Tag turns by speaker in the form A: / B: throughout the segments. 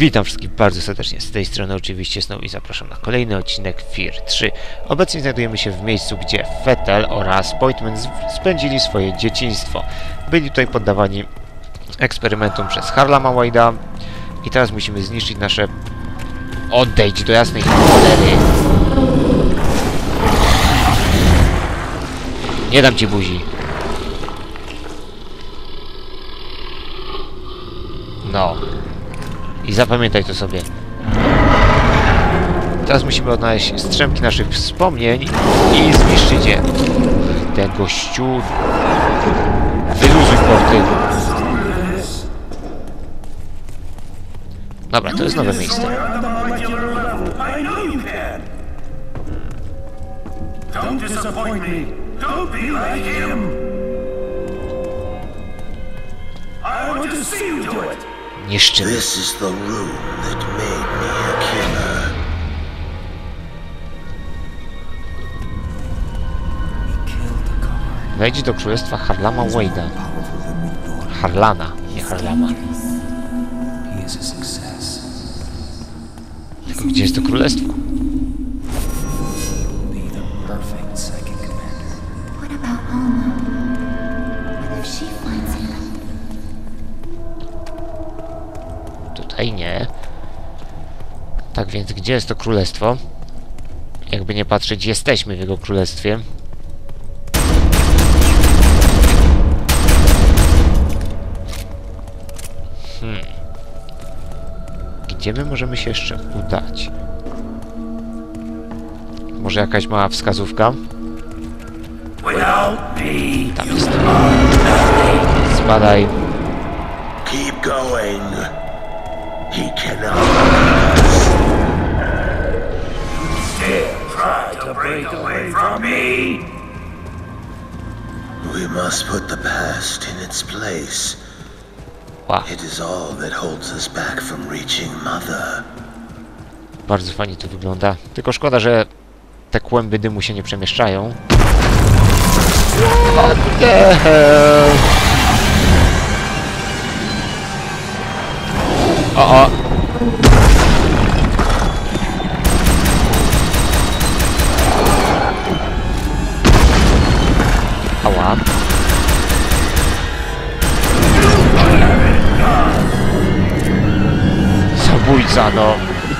A: Witam wszystkich bardzo serdecznie, z tej strony oczywiście Snow i zapraszam na kolejny odcinek Fear 3. Obecnie znajdujemy się w miejscu, gdzie Fettel oraz Pointman spędzili swoje dzieciństwo. Byli tutaj poddawani eksperymentom przez Harlama Wade'a i teraz musimy zniszczyć nasze... Odejdź do jasnej cholery! Nie dam ci buzi. No. I zapamiętaj to sobie. Teraz musimy odnaleźć strzępki naszych wspomnień i zniszczyć je. Ten gościu... Wyluzuj porty. Dobra, to jest nowe miejsce.
B: Don't disappoint me. Don't be like him. I want to see you do it.
A: Niszczymy.
C: This is the room that made me a killer.
A: Wejdź do królestwa Harlama Wade'a. Harlana, nie Harlama. Tylko gdzie jest to królestwo?
D: What about Alma? What if she finds him?
A: Tutaj nie. Tak więc, gdzie jest to królestwo? Jakby nie patrzeć, jesteśmy w jego królestwie. Gdzie my możemy się jeszcze udać? Może jakaś mała wskazówka? Tam jest. Spadaj.
C: Keep going. He cannot.
B: Try to break away from me.
C: We must put the past in its place.
A: Wow.
C: It is all that holds us back from reaching Mother.
A: Bardzo fajnie to wygląda. Tylko szkoda, że te kłęby dymu się nie przemieszczają. What the hell? O! Ała. Zabójca, no.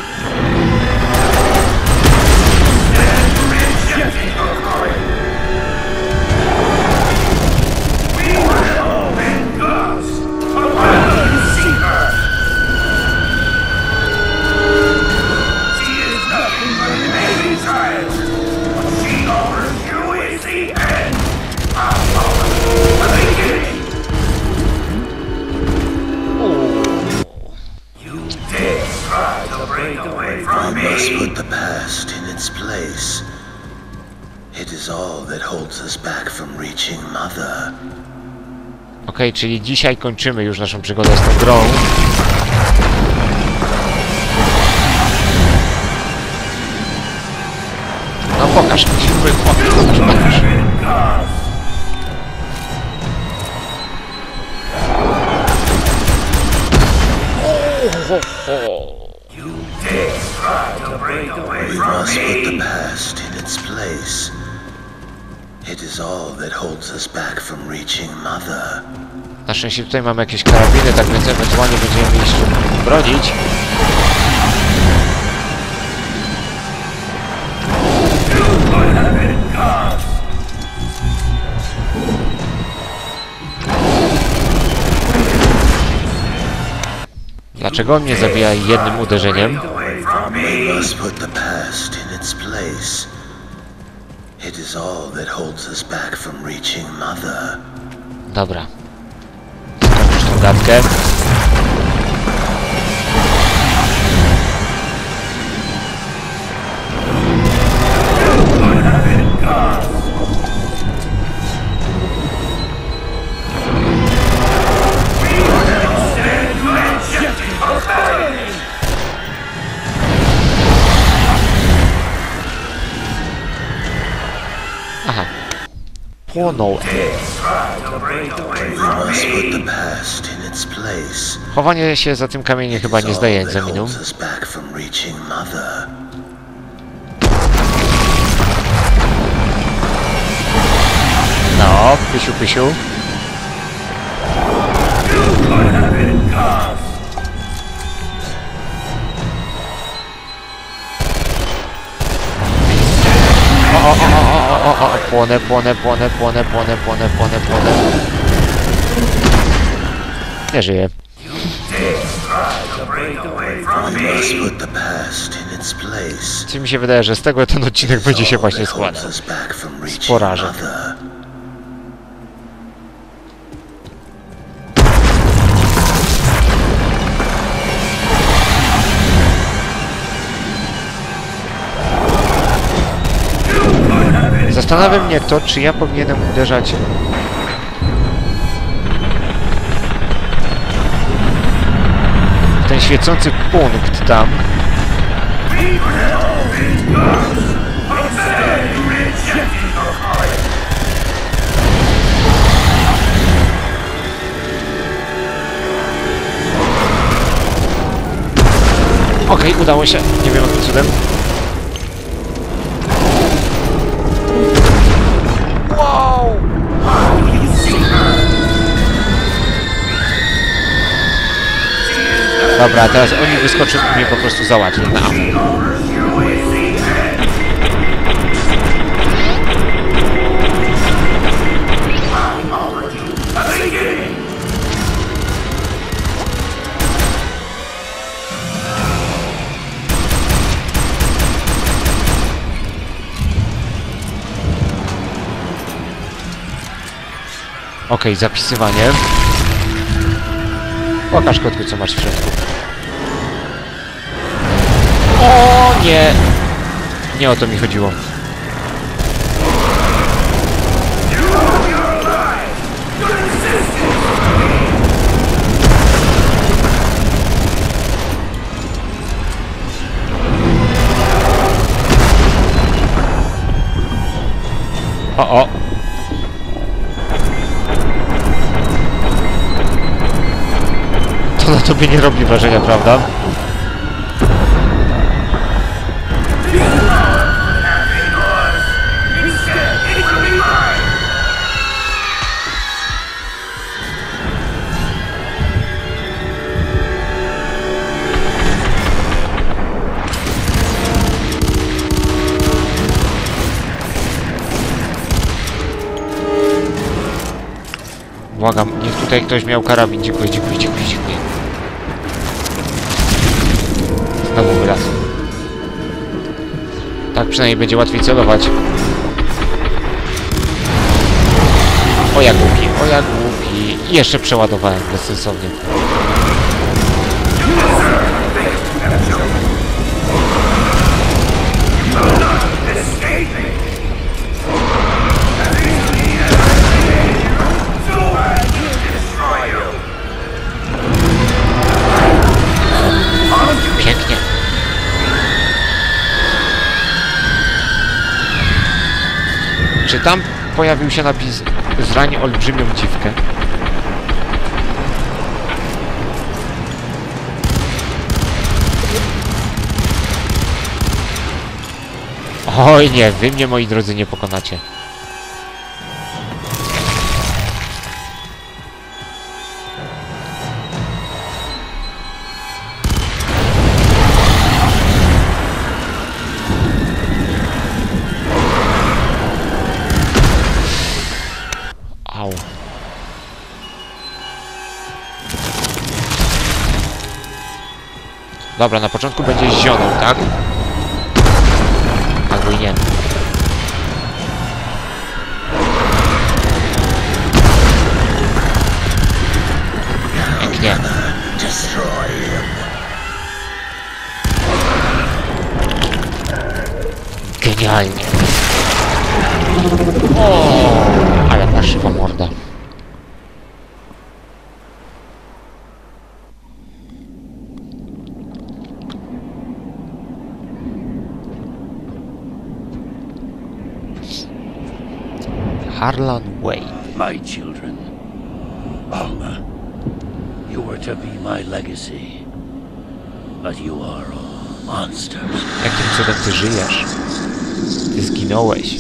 C: We must put the past in its place. It is all that holds us back from reaching Mother.
A: Okej, czyli dzisiaj kończymy już naszą przygodę z tą grą. No pokaż mi się, pokaż.
C: We must put the past in its place. It is all that holds us back from reaching Mother.
A: Na szczęście tutaj mamy jakieś karabiny, tak więc ewentualnie będziemy mieli się bronić. Dlaczego on mnie zabija jednym uderzeniem?
C: We must put the past in its place. It is all that holds us back from reaching Mother.
A: Dobra. Skończysz tą gadkę. Aha. Płonął.
C: We must put the past in its place.
A: Chowanie się za tym kamieniem chyba nie zdaje
C: All that
A: egzaminu.
C: holds us back from reaching Mother.
A: No, pysiu, pysiu. O, płonę. Nie żyje.
C: We must put the past in its place.
A: Czy mi się wydaje, że z tego ten odcinek będzie się właśnie
C: That
A: składał.
C: holds us back from reaching
A: porażek.
C: Mother.
A: Zastanawia mnie to, czy ja powinienem uderzać w ten świecący punkt tam. Okej, udało się. Nie wiem jakim cudem. Wow! Dobra, teraz oni wyskoczą i mnie po prostu załatwią na amu. Okej, zapisywanie. Pokaż kotku, co masz w środku. O nie! Nie o to mi chodziło. O! To na tobie nie robi wrażenia, prawda? Błagam, niech tutaj ktoś miał karabin. Dziękuję. Znowu wylazł. Tak przynajmniej będzie łatwiej celować. O jak głupi. I jeszcze przeładowałem bezsensownie. Pięknie. Czy tam pojawił się napis "Zrań olbrzymią dziwkę"? Oj nie, wy mnie, moi drodzy, nie pokonacie. Au. Dobra, na początku będzie zionął, tak? Albo i nie. Pięknie. Genialnie. O, ale naszywa morda. Harlan Way.
B: My children. Alma.
E: You were to be my legacy, but you are all monsters.
A: Jakim cudem ty żyjesz? Ty zginąłeś.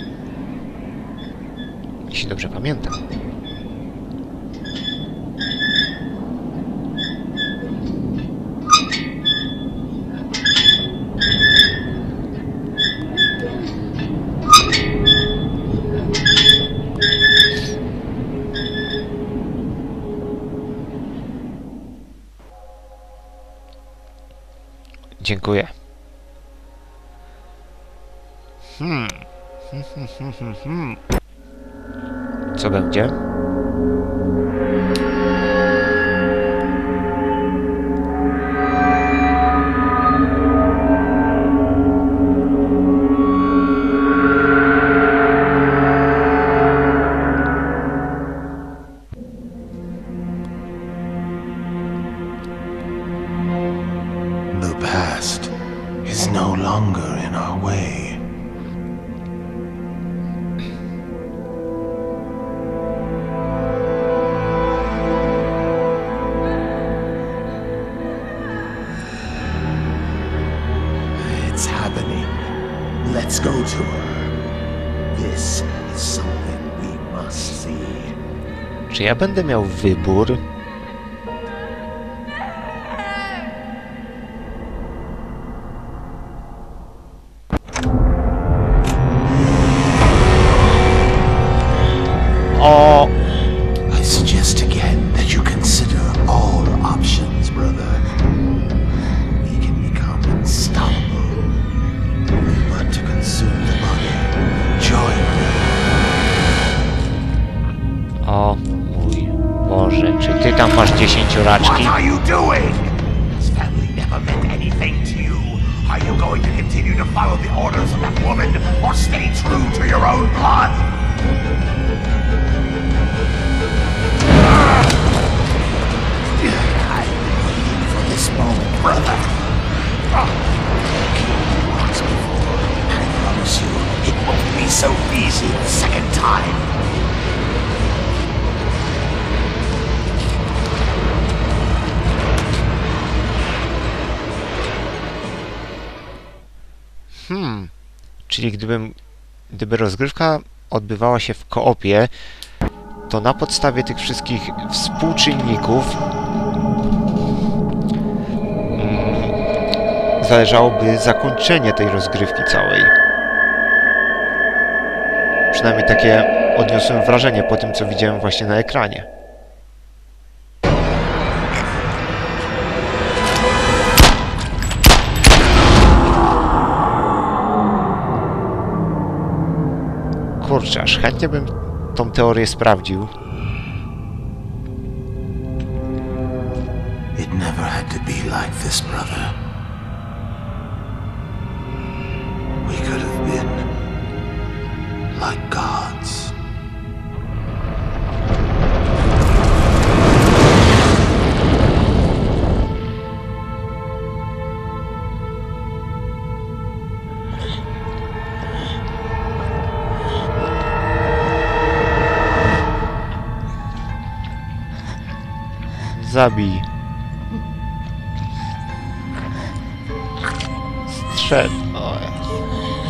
A: Jeśli dobrze pamiętam. Dziękuję. Co będzie?
C: The past is no longer in our way. It's happening. Let's go to her. This is something we must see.
A: Czy ja będę miał wybór? O!
C: I suggest again that you consider all options, brother. We can become unstoppable. Only but to consume the body. Join me.
A: O mój Boże, czy ty tam masz 10 raczki?
F: What are you doing? This family never meant anything to you. Are you going to continue to follow the orders of that woman, or stay true to your own blood? I've been waiting for this moment, brother. Once before, I promise you, it won't be so easy the second time.
A: Czyli gdyby rozgrywka odbywała się w koopie, to na podstawie tych wszystkich współczynników zależałoby zakończenie tej rozgrywki całej. Przynajmniej takie odniosłem wrażenie po tym, co widziałem właśnie na ekranie. Kurczę, aż chętnie bym tą teorię sprawdził.
C: It never had to be like this, brother. We could have been like gods.
A: Zabij. Strzel. O Jezu.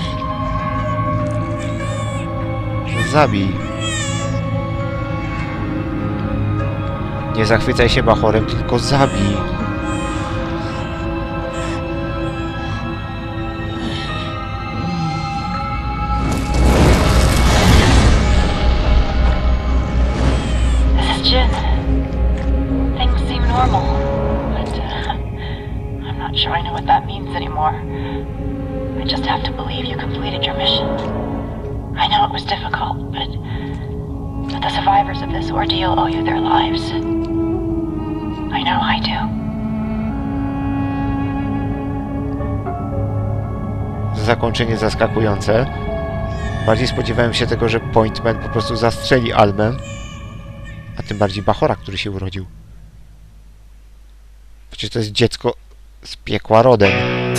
A: Zabij. Nie zachwycaj się bachorem, tylko zabij.
G: This is Jin. Things seem normal, but I'm not sure I know what that means anymore. I just have to believe you completed your mission. I know it was difficult, but the survivors of this ordeal owe you their lives. I know I do.
A: Zakończenie zaskakujące. Bardziej spodziewałem się tego, że Pointman po prostu zastrzeli Almę, a tym bardziej Bachora, który się urodził. Przecież to jest dziecko z piekła rodem.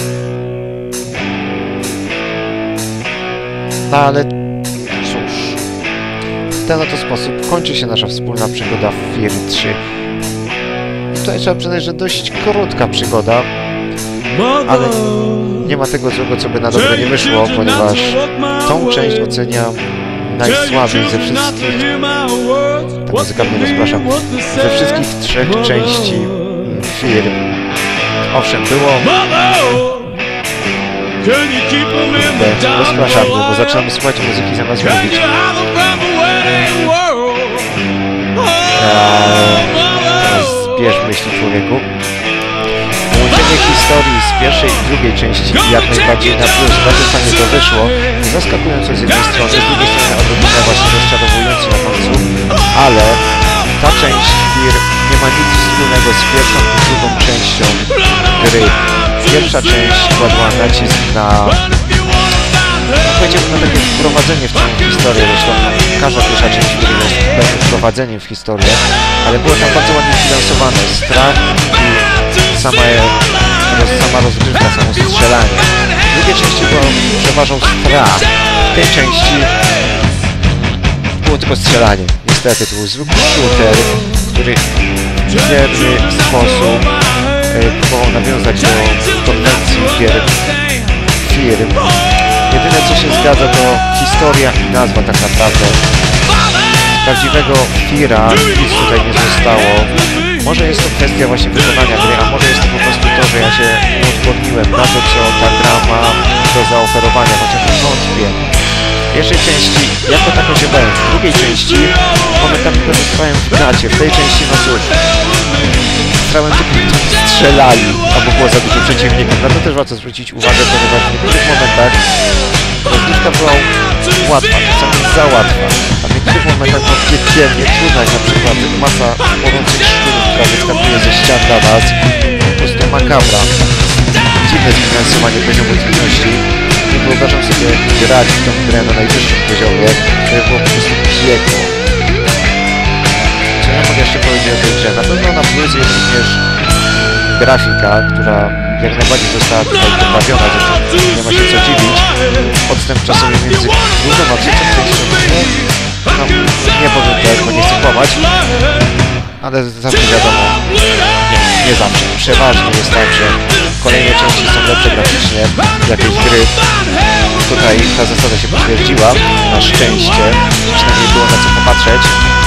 A: No ale cóż, w ten oto sposób kończy się nasza wspólna przygoda w Fear 3. tutaj trzeba przyznać, że dość krótka przygoda, ale nie ma tego złego, co by na dobre nie wyszło, ponieważ tą część oceniam najsłabiej ze wszystkich, ta muzyka mnie rozpraszam, ze wszystkich 3 części firm. Owszem, było... Rozpraszam mnie, bo zaczynamy słuchać muzyki zamiast mówić. Teraz zbierz myśli, człowieku. Połączenie historii z pierwszej i drugiej części jak najbardziej na plus. Bardzo fajnie to wyszło. Zaskakująco z jednej strony, z drugiej strony odrobinę właśnie rozczarowująco na końcu. Ale ta część firm nie ma nic wspólnego z pierwszą i drugą częścią gry. Pierwsza część kładła nacisk na... powiedziałbym na takie wprowadzenie w całą historię, zresztą każda pierwsza część jest pewnym wprowadzeniem w historię, ale było tam bardzo ładnie zbilansowane. Strach i sama rozgrywka, samo strzelanie. W drugiej części przeważał strach. W tej części było tylko strzelanie. Niestety to był zwykły shooter, który w wierny sposób próbował nawiązać do konwencji firm. Jedyne co się zgadza to historia i nazwa tak naprawdę. Z prawdziwego Fira nic tutaj nie zostało. Może jest to kwestia właśnie wykonania gry, a może jest to po prostu to, że ja się uodporniłem na to, co ta gra ma do zaoferowania, chociaż wątpię. W pierwszej części jako tako się bałem, w drugiej części momentami pozostawałem w gacie, w tej części no cóż. Strałem tylko strzelali, albo było za dużo przeciwników. Na to też warto zwrócić uwagę, ponieważ w niektórych momentach rozgrywka była łatwa, czasami za łatwa, a w niektórych momentach no piekielnie trudna, jak na przykład masa płonących szczurów, która wyskakuje ze ścian na nas. Po prostu makabra. Dziwne zbilansowanie poziomu trudności. Nie wyobrażam sobie grać w tą grę na najwyższym poziomie, to było po prostu piekło. Co ja mogę jeszcze powiedzieć o tej grze? Na pewno na plus jest również grafika, która jak najbardziej została tutaj poprawiona, zresztą nie ma się co dziwić. Odstęp czasowy między drugą a trzecią częścią no, nie powiem tak, bo nie chcę kłamać, ale zawsze wiadomo, nie zawsze. Przeważnie jest tak, że kolejne części są lepsze graficznie, jakieś gry. Tutaj ta zasada się potwierdziła, na szczęście, przynajmniej było na co popatrzeć.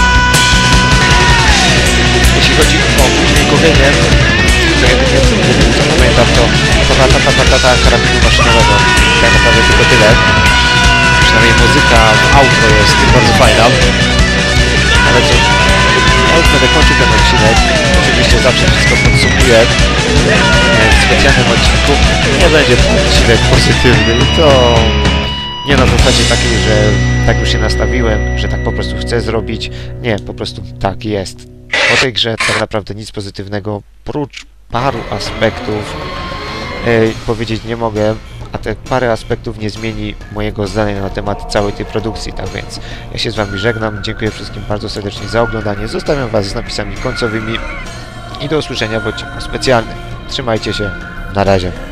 A: Jeśli chodzi o dźwiękowienie, to jedynie co pamiętam to ta karabinu maszynowego. Tak naprawdę tylko tyle. Przynajmniej muzyka w outro jest bardzo fajna. Ale cóż, ja już będę kończył ten odcinek. Oczywiście zawsze wszystko podsumuję. W specjalnym odcinku nie będzie to odcinek pozytywny. To nie na zasadzie takiej, że tak już się nastawiłem, że tak po prostu chcę zrobić. Nie, po prostu tak jest. Po tej grze tak naprawdę nic pozytywnego, prócz paru aspektów powiedzieć nie mogę, a te parę aspektów nie zmieni mojego zdania na temat całej tej produkcji, tak więc ja się z wami żegnam, dziękuję wszystkim bardzo serdecznie za oglądanie, zostawiam was z napisami końcowymi i do usłyszenia w odcinku specjalnym. Trzymajcie się, na razie.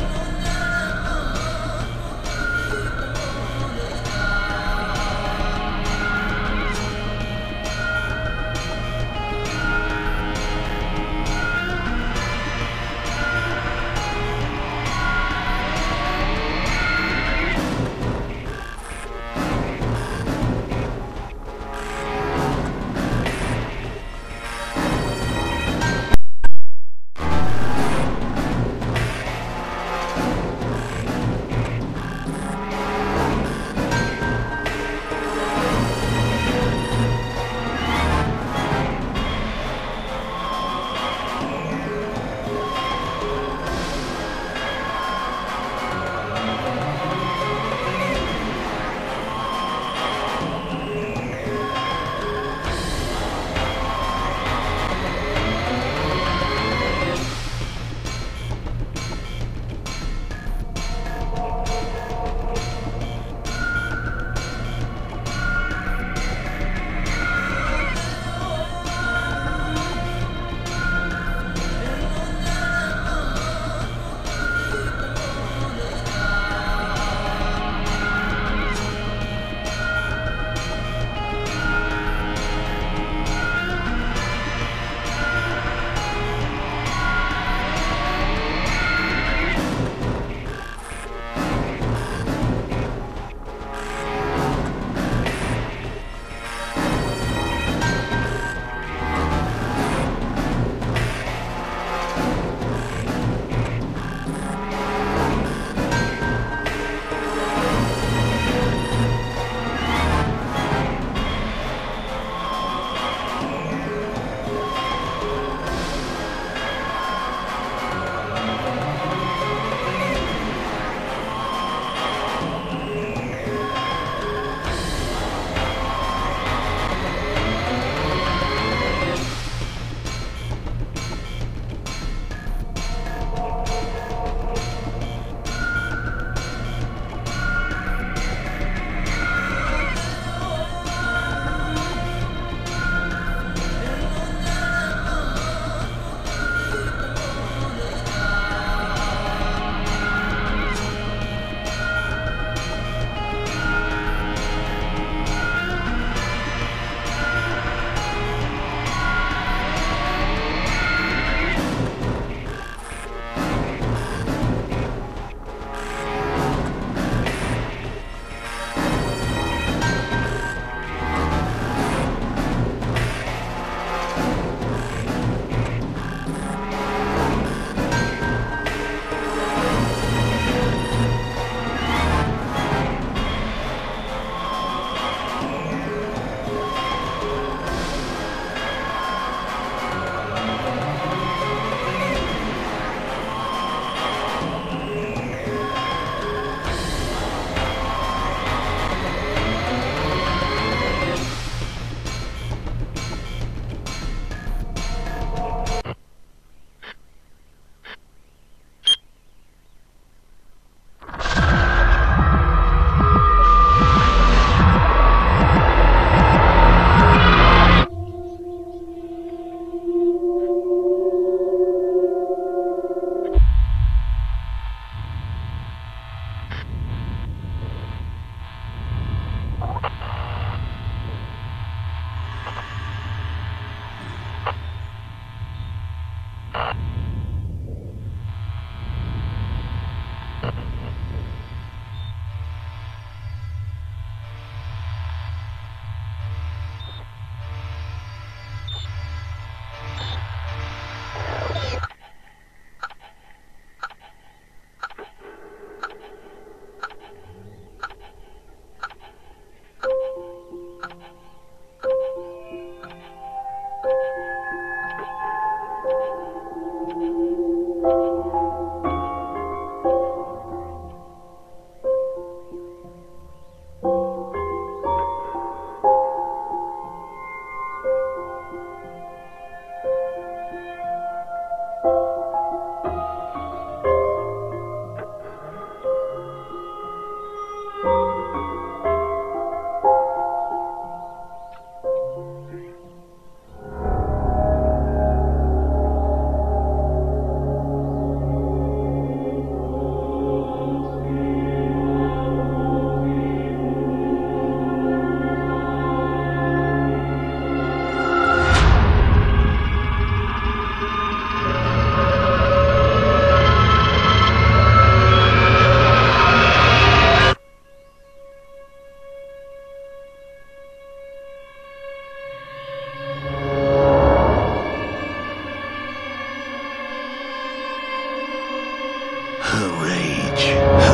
C: much.